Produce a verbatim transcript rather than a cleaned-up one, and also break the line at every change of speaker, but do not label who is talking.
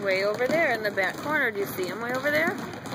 way over there in the back corner. Do you see him way over there?